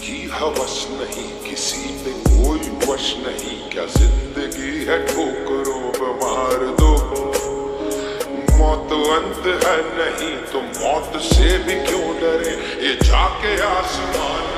की हवस नहीं, किसी पे कोई वश नहीं। क्या जिंदगी है ठोकरों पे मार दो, मौत अंत है नहीं तो मौत से भी क्यों डरे। ये जाके आसमान